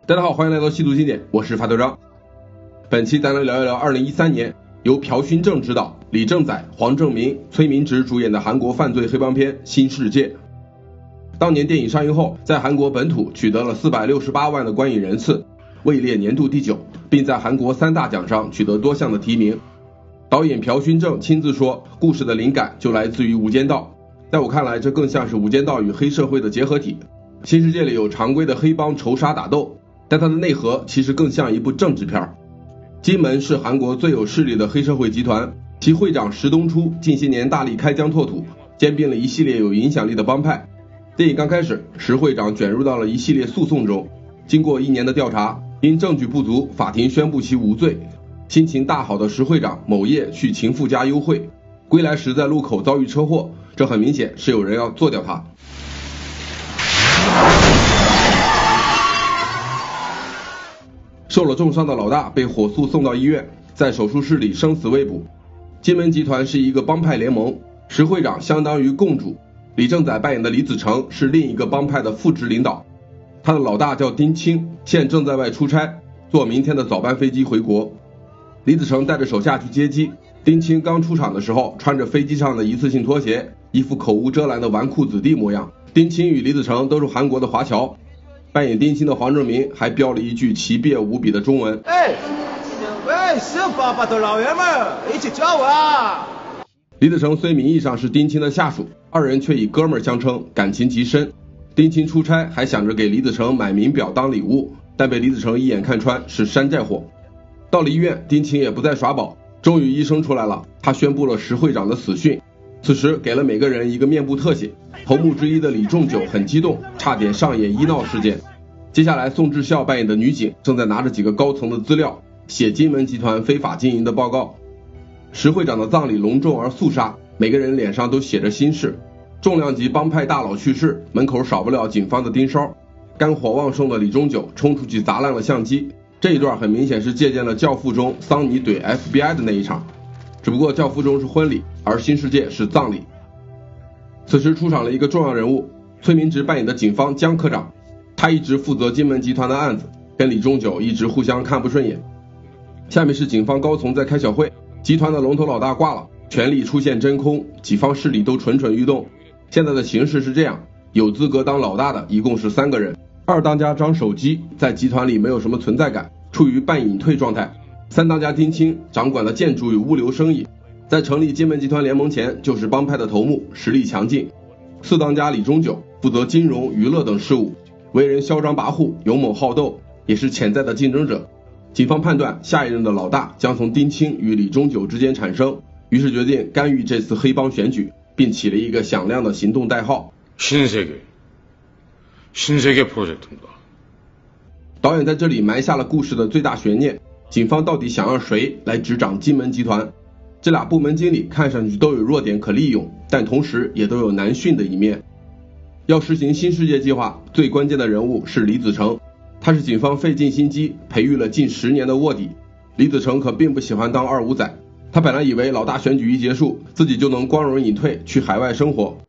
大家好，欢迎来到细读经典，我是发头章。本期咱来聊一聊2013年由朴勋正执导，李正宰、黄正民、崔明植主演的韩国犯罪黑帮片《新世界》。当年电影上映后，在韩国本土取得了468万的观影人次，位列年度第9，并在韩国3大奖上取得多项的提名。导演朴勋正亲自说，故事的灵感就来自于《无间道》，在我看来，这更像是《无间道》与黑社会的结合体。新世界里有常规的黑帮仇杀打斗，但它的内核其实更像一部政治片。金门是韩国最有势力的黑社会集团，其会长石东初近些年大力开疆拓土，兼并了一系列有影响力的帮派。电影刚开始，石会长卷入到了一系列诉讼中，经过1年的调查，因证据不足，法庭宣布其无罪。心情大好的石会长某夜去情妇家幽会，归来时在路口遭遇车祸，这很明显是有人要做掉他。受了重伤的老大被火速送到医院，在手术室里生死未卜。金门集团是一个帮派联盟，石会长相当于共主，李正宰扮演的李子成是另一个帮派的副职领导。他的老大叫丁青，现正在外出差，坐明天的早班飞机回国。李子成带着手下去接机，丁青刚出场的时候穿着飞机上的一次性拖鞋，一副口无遮拦的纨绔子弟模样。丁青与李子成都是韩国的华侨，扮演丁青的黄正民还标了一句奇别无比的中文： 喂，是爸爸的老爷们一起叫我啊！ 李子成虽名义上是丁青的下属，二人却以哥们儿相称，感情极深。丁青出差还想着给李子成买名表当礼物，但被李子成一眼看穿是山寨货。到了医院，丁青也不再耍宝，终于医生出来了，他宣布了石会长的死讯。此时给了每个人一个面部特写，头目之一的李仲九很激动，差点上演医闹事件。接下来宋智孝扮演的女警正在拿着几个高层的资料写金门集团非法经营的报告。石会长的葬礼隆重而肃杀，每个人脸上都写着心事。重量级帮派大佬去世，门口少不了警方的盯梢。肝火旺盛的李仲九冲出去砸烂了相机，这一段很明显是借鉴了教父中桑尼怼 FBI 的那一场，只不过教父中是婚礼，而新世界是葬礼。此时出场了一个重要人物，崔明植扮演的警方江科长，他一直负责金门集团的案子，跟李仲九一直互相看不顺眼。下面是警方高层在开小会，集团的龙头老大挂了，权力出现真空，几方势力都蠢蠢欲动。现在的形势是这样，有资格当老大的一共是3个人，二当家张守基在集团里没有什么存在感，处于半隐退状态。3当家丁青掌管了建筑与物流生意，在成立金门集团联盟前就是帮派的头目，实力强劲。4当家李忠九负责金融、娱乐等事务，为人嚣张跋扈，勇猛好斗，也是潜在的竞争者。警方判断下一任的老大将從丁青与李忠九之间产生，于是决定干预这次黑帮选举，并起了一个响亮的行动代号 신세계 프로젝트입니다。 导演在这里埋下了故事的最大悬念，警方到底想让谁来执掌金门集团？这俩部门经理看上去都有弱点可利用，但同时也都有难驯的一面。要实行新世界计划，最关键的人物是李子成，他是警方费尽心机培育了近10年的卧底。李子成可并不喜欢当二五仔，他本来以为老大选举一结束，自己就能光荣隐退去海外生活。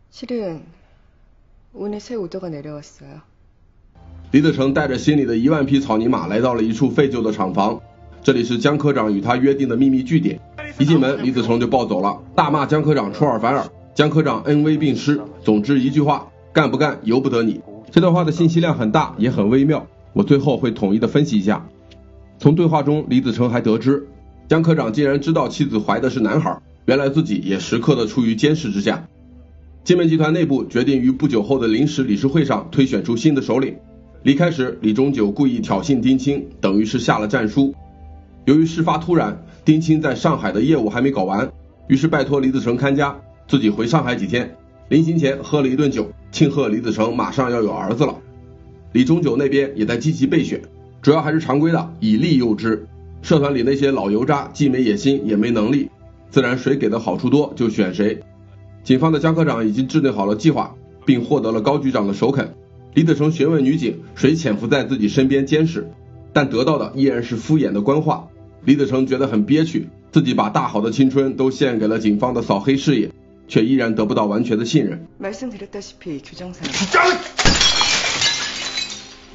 오늘 새 오더가 내려왔어요。 李子成带着心里的1万匹草泥马来到了一处废旧的厂房，这里是江科长与他约定的秘密据点。一进门，李子成就暴走了，大骂江科长出尔反尔，江科长恩威并施，总之一句话，干不干由不得你。这段话的信息量很大，也很微妙，我最后会统一的分析一下。从对话中，李子成还得知，江科长竟然知道妻子怀的是男孩，原来自己也时刻的处于监视之下。金门集团内部决定于不久后的临时理事会上推选出新的首领。离开时，李忠九故意挑衅丁青，等于是下了战书。由于事发突然，丁青在上海的业务还没搞完，于是拜托李子成看家，自己回上海几天。临行前喝了一顿酒，庆贺李子成马上要有儿子了。李忠九那边也在积极备选，主要还是常规的以利诱之。社团里那些老油渣既没野心也没能力，自然谁给的好处多就选谁。警方的江科长已经制定好了计划，并获得了高局长的首肯。李子成询问女警谁潜伏在自己身边监视，但得到的依然是敷衍的官话。李子成觉得很憋屈，自己把大好的青春都献给了警方的扫黑事业，却依然得不到完全的信任。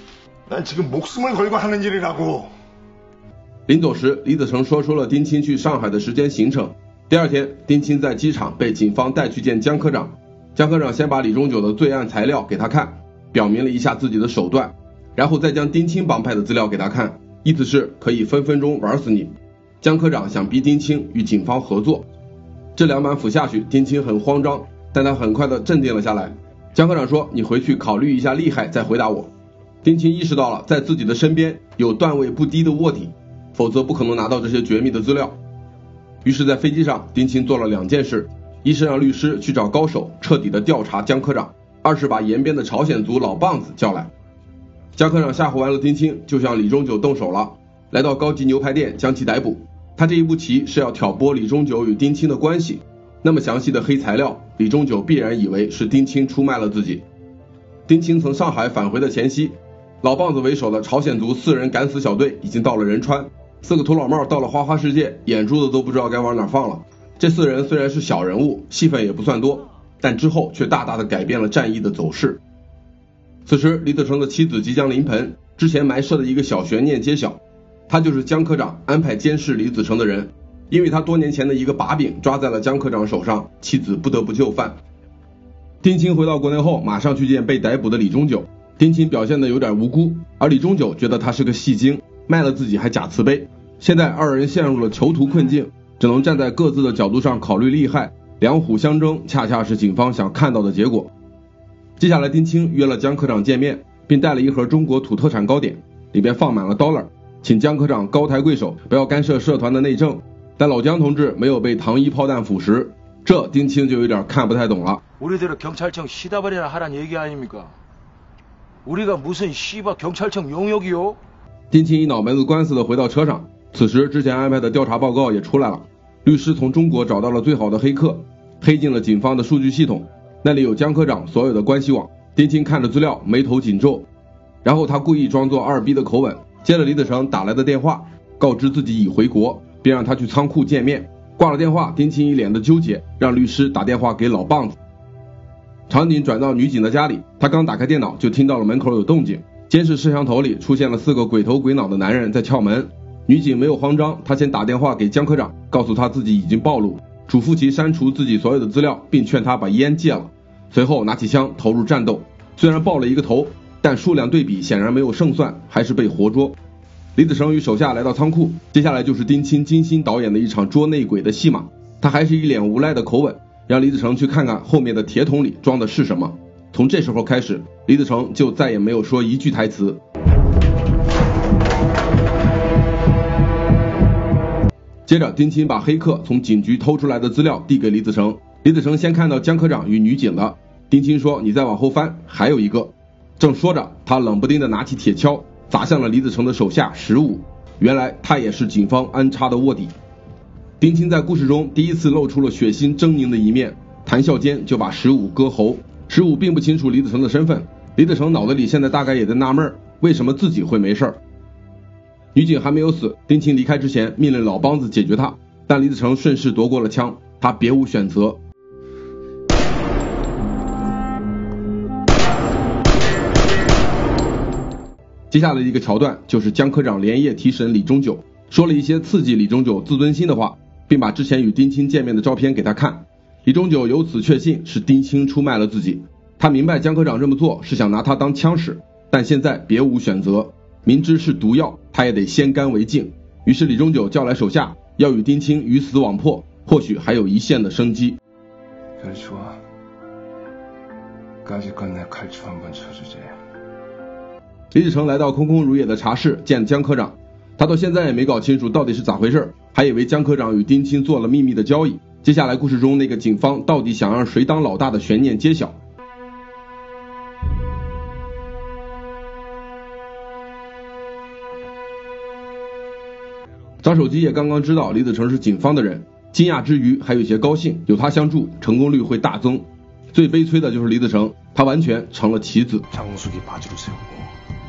난 지금 목숨을 걸고 하는 일이라고。 临走时，李子成说出了丁清去上海的时间行程。第二天，丁清在机场被警方带去见江科长。江科长先把李忠九的罪案材料给他看，表明了一下自己的手段，然后再将丁清帮派的资料给他看，意思是可以分分钟玩死你。江科长想逼丁清与警方合作。这两板斧下去，丁清很慌张，但他很快的镇定了下来。江科长说：“你回去考虑一下厉害，再回答我。”丁清意识到了在自己的身边有段位不低的卧底，否则不可能拿到这些绝密的资料。于是在飞机上，丁清做了两件事，一是让律师去找高手彻底的调查江科长，二是把延边的朝鲜族老棒子叫来。江科长吓唬完了丁清，就向李忠九动手了，来到高级牛排店将其逮捕。他这一步棋是要挑拨李忠九与丁清的关系，那么详细的黑材料，李忠九必然以为是丁清出卖了自己。丁清从上海返回的前夕，老棒子为首的朝鲜族4人敢死小队已经到了仁川，4个土老帽到了花花世界，眼珠子都不知道该往哪放了。这4人虽然是小人物，戏份也不算多，但之后却大大的改变了战役的走势。此时李子成的妻子即将临盆，之前埋设的一个小悬念揭晓，他就是江科长安排监视李子成的人，因为他多年前的一个把柄抓在了江科长手上，妻子不得不就范。丁清回到国内后，马上去见被逮捕的李忠九。丁清表现得有点无辜，而李忠九觉得他是个戏精，卖了自己还假慈悲。现在2人陷入了囚徒困境，只能站在各自的角度上考虑利害，两虎相争，恰恰是警方想看到的结果。接下来丁清约了江科长见面，并带了一盒中国土特产糕点，里边放满了 dollar， 请江科长高抬贵手，不要干涉社团的内政。但老江同志没有被糖衣炮弹腐蚀，这丁清就有点看不太懂了。 우리대로 경찰청 시다버리나 하란 얘기 아닙니까? 우리가 무슨 씨바 경찰청 용역이요? 丁清一脑门子官司的回到车上，此时之前安排的调查报告也出来了。律师从中国找到了最好的黑客，黑进了警方的数据系统，那里有江科长所有的关系网。丁清看着资料，眉头紧皱，然后他故意装作二逼的口吻，接了李子成打来的电话，告知自己已回国，并让他去仓库见面。挂了电话，丁清一脸的纠结，让律师打电话给老棒子。场景转到女警的家里，她刚打开电脑就听到了门口有动静，监视摄像头里出现了4个鬼头鬼脑的男人在撬门。女警没有慌张，她先打电话给江科长，告诉他自己已经暴露，嘱咐其删除自己所有的资料，并劝他把烟戒了。随后拿起枪投入战斗，虽然爆了一个头，但数量对比显然没有胜算，还是被活捉。李子成与手下来到仓库，接下来就是丁清精心导演的一场捉内鬼的戏码。他还是一脸无赖的口吻，让李子成去看看后面的铁桶里装的是什么。从这时候开始，李子成就再也没有说一句台词。接着丁清把黑客从警局偷出来的资料递给李子成，李子成先看到江科长与女警的，丁清说你再往后翻，还有一个。正说着，他冷不丁的拿起铁锹砸向了李子成的手下15，原来他也是警方安插的卧底。丁清在故事中第一次露出了血腥狰狞的一面，谈笑间就把15割喉。15并不清楚李子成的身份，李子成脑子里现在大概也在纳闷，为什么自己会没事。女警还没有死，丁清离开之前命令老帮子解决他，但李子成顺势夺过了枪，他别无选择。接下来一个桥段就是江科长连夜提审李忠九，说了一些刺激李忠九自尊心的话，并把之前与丁清见面的照片给他看。李忠九由此确信是丁清出卖了自己，他明白江科长这么做是想拿他当枪使，但现在别无选择，明知是毒药，他也得先干为敬。于是李忠九叫来手下，要与丁清鱼死网破，或许还有一线的生机。 그래 좋아. 까짓건 내 칼춤 한번 쳐주지. 李子成来到空空如也的茶室见江科长，他到现在也没搞清楚到底是咋回事，还以为江科长与丁清做了秘密的交易。接下来故事中那个警方到底想让谁当老大的悬念揭晓。张守基也刚刚知道李子成是警方的人，惊讶之余还有些高兴，有他相助，成功率会大增。最悲催的就是李子成，他完全成了棋子。 장숙이 바지로 세우고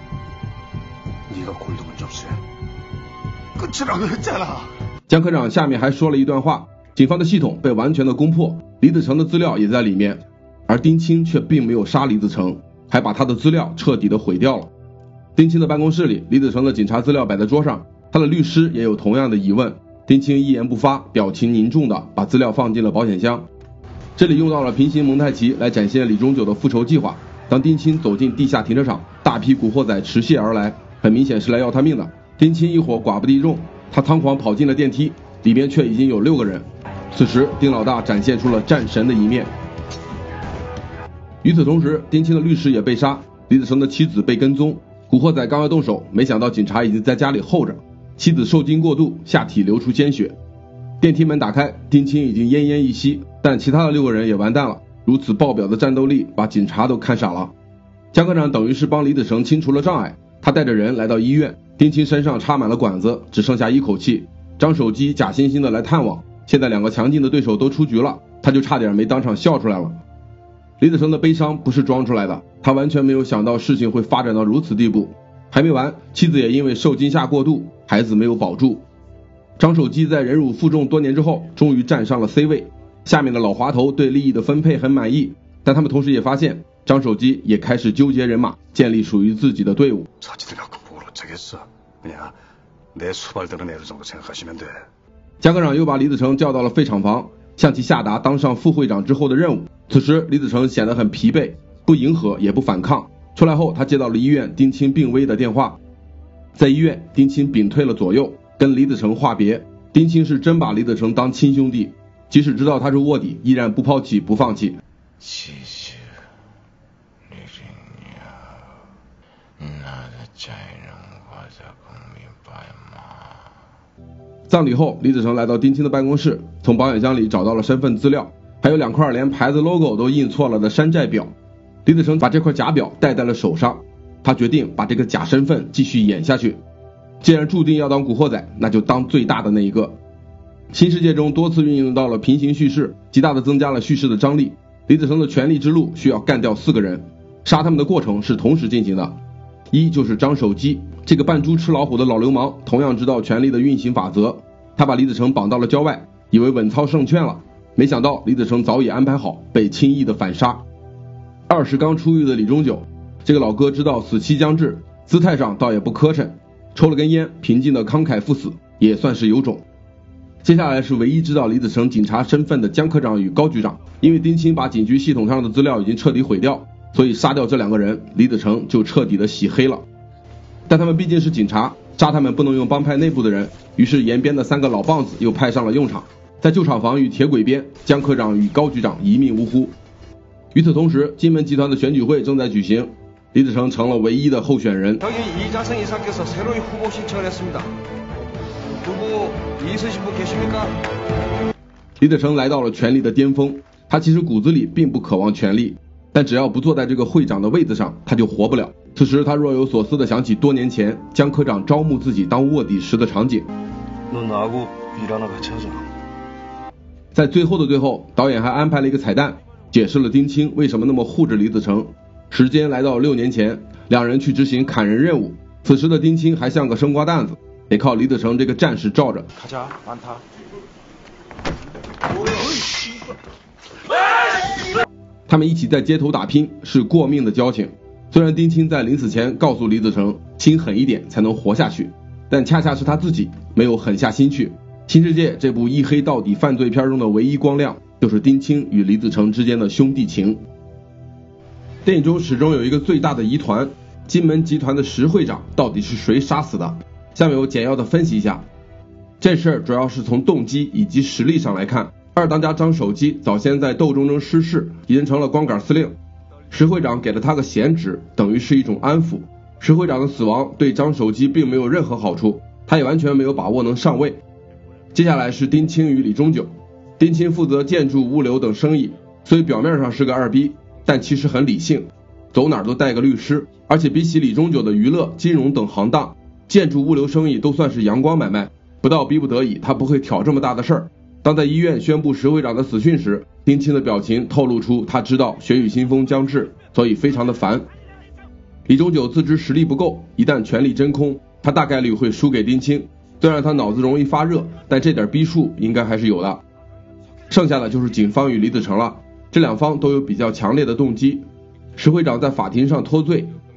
네가 골동을 접수해. 끝이라고 했잖아. 江科长下面还说了一段话，警方的系统被完全的攻破，李子成的资料也在里面，而丁清却并没有杀李子成，还把他的资料彻底的毁掉了。 丁清的办公室里，李子成的警察资料摆在桌上，他的律师也有同样的疑问。丁清一言不发，表情凝重地把资料放进了保险箱。这里用到了平行蒙太奇来展现李忠九的复仇计划。当丁清走进地下停车场，大批古惑仔持械而来，很明显是来要他命的。丁清一伙寡不敌众，他仓皇跑进了电梯，里面却已经有6个人。此时丁老大展现出了战神的一面。与此同时，丁清的律师也被杀，李子成的妻子被跟踪。古惑仔刚要动手，没想到警察已经在家里候着。妻子受惊过度，下体流出鲜血。电梯门打开，丁清已经奄奄一息，但其他的6个人也完蛋了。如此爆表的战斗力把警察都看傻了。江科长等于是帮李子成清除了障碍，他带着人来到医院，丁清身上插满了管子，只剩下一口气。张守基假惺惺的来探望，现在2个强劲的对手都出局了，他就差点没当场笑出来了。李子成的悲伤不是装出来的，他完全没有想到事情会发展到如此地步。还没完，妻子也因为受惊吓过度，孩子没有保住。张守基在忍辱负重多年之后，终于站上了 C 位。下面的老滑头对利益的分配很满意，但他们同时也发现，张守基也开始纠结人马，建立属于自己的队伍。江科长又把李子成叫到了废厂房，向其下达当上副会长之后的任务。此时李子成显得很疲惫，不迎合也不反抗。出来后，他接到了医院丁清病危的电话。在医院，丁清屏退了左右，跟李子成话别。丁清是真把李子成当亲兄弟，即使知道他是卧底，依然不抛弃不放弃。 其实你是你那的家人我才不明白吗？ 葬礼后，李子成来到丁清的办公室，从保险箱里找到了身份资料，还有2块连牌子 logo 都印错了的山寨表。李子成把这块假表戴在了手上，他决定把这个假身份继续演下去。既然注定要当古惑仔，那就当最大的那一个。新世界中多次运用到了平行叙事，极大的增加了叙事的张力。李子成的权力之路需要干掉4个人，杀他们的过程是同时进行的。一就是张守基，这个扮猪吃老虎的老流氓，同样知道权力的运行法则。他把李子成绑到了郊外，以为稳操胜券了，没想到李子成早已安排好，被轻易的反杀。2是刚出狱的李忠九，这个老哥知道死期将至，姿态上倒也不磕碜，抽了根烟，平静的慷慨赴死，也算是有种。接下来是唯一知道李子成警察身份的江科长与高局长，因为丁清把警局系统上的资料已经彻底毁掉，所以杀掉这2个人，李子成就彻底的洗黑了。但他们毕竟是警察，杀他们不能用帮派内部的人，于是延边的3个老棒子又派上了用场。在旧厂房与铁轨边，江科长与高局长一命呜呼。与此同时，金门集团的选举会正在举行，李子成成了唯一的候选人。李子成来到了权力的巅峰，他其实骨子里并不渴望权力，但只要不坐在这个会长的位子上，他就活不了。此时他若有所思地想起多年前江科长招募自己当卧底时的场景。在最后的最后，导演还安排了一个彩蛋，解释了丁清为什么那么护着李子成。时间来到6年前，2人去执行砍人任务，此时的丁清还像个生瓜蛋子，得靠李子成这个战士罩着。他们一起在街头打拼，是过命的交情。虽然丁清在临死前告诉李子成心狠一点才能活下去，但恰恰是他自己没有狠下心去。新世界这部一黑到底犯罪片中的唯一光亮，就是丁清与李子成之间的兄弟情。电影中始终有一个最大的疑团，金门集团的石会长到底是谁杀死的？下面我简要的分析一下。这事儿主要是从动机以及实力上来看。2当家张守基早先在斗争中失势，已经成了光杆司令，石会长给了他个闲职，等于是一种安抚。石会长的死亡对张守基并没有任何好处，他也完全没有把握能上位。接下来是丁清与李忠九。丁清负责建筑、物流等生意，所以表面上是个2逼，但其实很理性，走哪儿都带个律师，而且比起李忠九的娱乐、金融等行当，建筑、物流生意都算是阳光买卖，不到逼不得已他不会挑这么大的事儿。当在医院宣布石会长的死讯时，丁清的表情透露出他知道血雨腥风将至，所以非常的烦。李忠九自知实力不够，一旦全力真空，他大概率会输给丁清。虽然他脑子容易发热，但这点逼数应该还是有的。剩下的就是警方与李子成了，这2方都有比较强烈的动机。石会长在法庭上脱罪，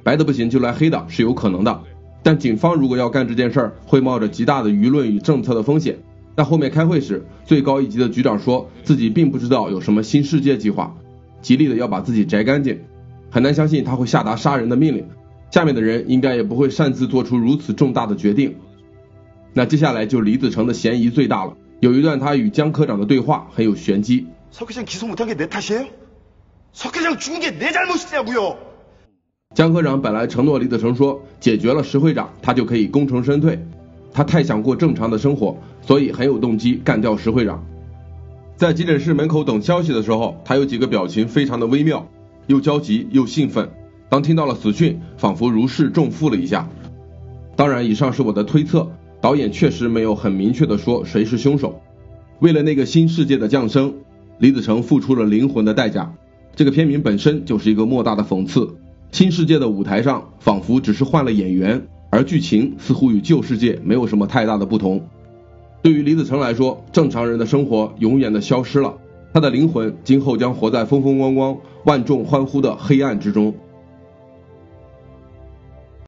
白的不行就来黑的是有可能的，但警方如果要干这件事儿，会冒着极大的舆论与政策的风险。在后面开会时，最高一级的局长说自己并不知道有什么新世界计划，极力的要把自己摘干净，很难相信他会下达杀人的命令，下面的人应该也不会擅自做出如此重大的决定。那接下来就李子成的嫌疑最大了，有一段他与江科长的对话很有玄机。 석 회장 기소 못한 게 내 탓이에요? 석 회장 죽은 게 내 잘못이냐고요? 江科长本来承诺李子成说解决了石会长他就可以功成身退，他太想过正常的生活，所以很有动机干掉石会长。在急诊室门口等消息的时候，他有几个表情非常的微妙，又焦急又兴奋，当听到了死讯，仿佛如释重负了一下。当然以上是我的推测，导演确实没有很明确的说谁是凶手。为了那个新世界的降生，李子成付出了灵魂的代价。这个片名本身就是一个莫大的讽刺，新世界的舞台上仿佛只是换了演员，而剧情似乎与旧世界没有什么太大的不同。对于李子成来说，正常人的生活永远的消失了，他的灵魂今后将活在风风光光万众欢呼的黑暗之中。